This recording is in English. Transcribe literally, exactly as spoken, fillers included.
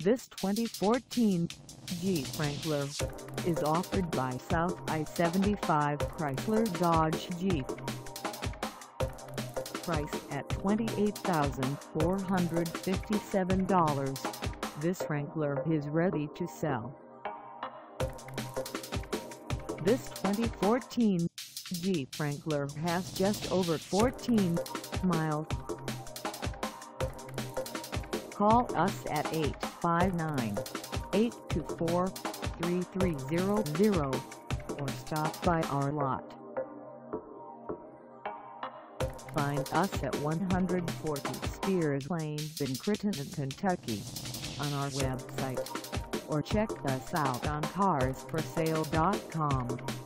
This twenty fourteen Jeep Wrangler is offered by South I seventy-five Chrysler Dodge Jeep. Priced at twenty-eight thousand four hundred fifty-seven dollars, this Wrangler is ready to sell. This twenty fourteen Jeep Wrangler has just over fourteen miles. Call us at eight five nine, eight two four, three three zero zero or stop by our lot. Find us at one forty Spears Lane in Crittenden, Kentucky on our website, or check us out on cars for sale dot com.